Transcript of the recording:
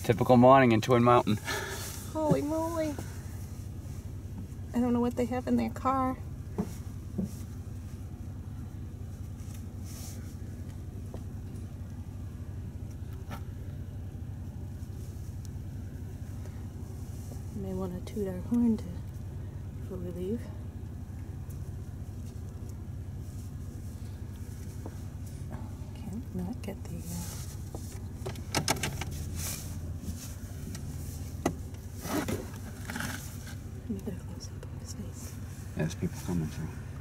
Typical morning in Twin Mountain. Holy moly. I don't know what they have in their car. May want to toot our horn before we leave. Can't not get the let me get a close up of his face. There's people coming through.